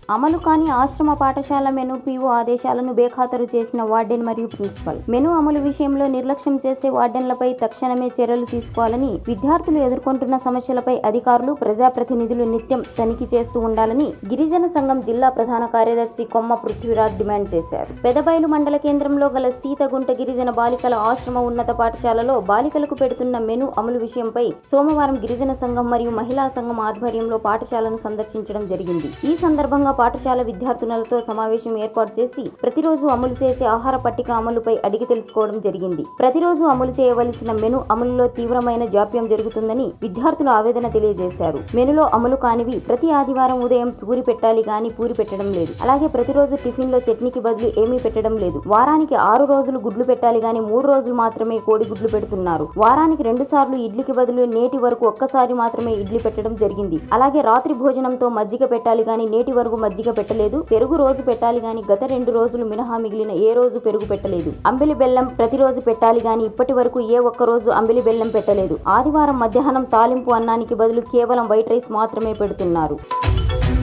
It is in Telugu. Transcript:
అమలు కాని ఆశ్రమ పాఠశాల మెను పీఓ ఆదేశాలను బేఖాతరు చేసిన వార్డెన్ మరియు ప్రిన్సిపల్. మెను అమలు విషయంలో నిర్లక్ష్యం చేసే వార్డెన్లపై తక్షణమే చర్యలు తీసుకోవాలని, విద్యార్థులు ఎదుర్కొంటున్న సమస్యలపై అధికారులు, ప్రజాప్రతినిధులు నిత్యం తనిఖీ చేస్తూ ఉండాలని గిరిజన సంఘం జిల్లా ప్రధాన కార్యదర్శి కొమ్మ పృథ్వీరాజ్ డిమాండ్ చేశారు. పెదబైలు మండల కేంద్రంలో గల సీతగుంట గిరిజన బాలికల ఆశ్రమ ఉన్నత పాఠశాలలో బాలికలకు పెడుతున్న మెను అమలు విషయంపై సోమవారం గిరిజన సంఘం మరియు మహిళా సంఘం ఆధ్వర్యంలో పాఠశాలను సందర్శించడం జరిగింది. ఈ సందర్భంగా పాఠశాల విద్యార్థినులతో సమావేశం ఏర్పాటు చేసి ప్రతిరోజు అమలు చేసే ఆహార పట్టిక అమలుపై అడిగి తెలుసుకోవడం జరిగింది. ప్రతిరోజు అమలు చేయవలసిన మెను అమలులో తీవ్రమైన జాప్యం జరుగుతుందని విద్యార్థులు ఆవేదన తెలియజేశారు. మెనులో అమలు కానివి ప్రతి ఆదివారం ఉదయం పూరి పెట్టాలి గాని పూరి పెట్టడం లేదు. అలాగే ప్రతిరోజు టిఫిన్ లో చట్నీకి బదులు ఏమీ పెట్టడం లేదు. వారానికి 6 రోజులు గుడ్లు పెట్టాలి గాని 3 రోజులు మాత్రమే కోడి గుడ్లు పెడుతున్నారు. వారానికి 2 సార్లు ఇడ్లీకి బదులు నేటి వరకు ఒక్కసారి మాత్రమే ఇడ్లీ పెట్టడం జరిగింది. అలాగే రాత్రి భోజనంతో మజ్జిగ పెట్టాలి గాని నేటి వరకు మజ్జిగ పెట్టలేదు. పెరుగు రోజు పెట్టాలి గాని గత 2 రోజులు మినహా మిగిలిన ఏ రోజు పెరుగు పెట్టలేదు. అంబిలి బెల్లం ప్రతిరోజు పెట్టాలి గాని ఇప్పటి వరకు ఏ ఒక్క రోజు అంబిలి బెల్లం పెట్టలేదు. ఆదివారం మధ్యాహ్నం తాలింపు అన్నానికి బదులు కేవలం వైట్ రైస్ మాత్రమే పెడుతున్నారు.